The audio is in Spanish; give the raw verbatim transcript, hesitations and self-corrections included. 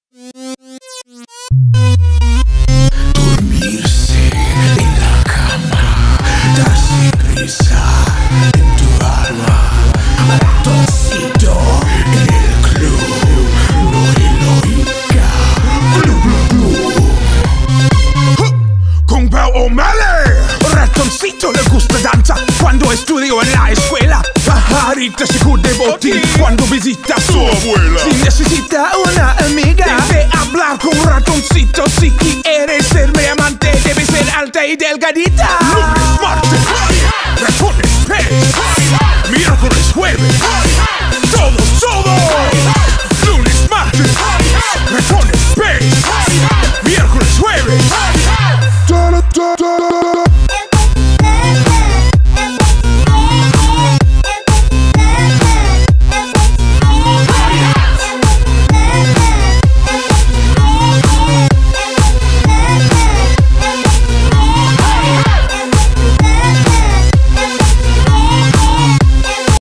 Dormirse en la cama, darse prisa en tu alma. Ratoncito en el club, no le oiga. Glu, glu, glu. Con Pau O'Malley. Ratoncito le gusta danza cuando estudió en la escuela. Pajarita se cubre botín cuando visita a su abuela. Si necesita una amiga, debe hablar con Ratoncito. Si quiere ser mi amante, debe ser alta y delgadita. Lunes, martes, ratones, pez. Miércoles, jueves, todos, todos.